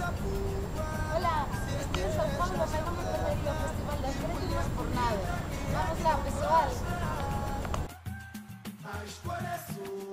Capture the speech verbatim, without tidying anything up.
Hola, estoy en Sao Paulo, me hago me perdería el festival das Prédimas por nada. Vamos lá, pessoal. A escolha é sua.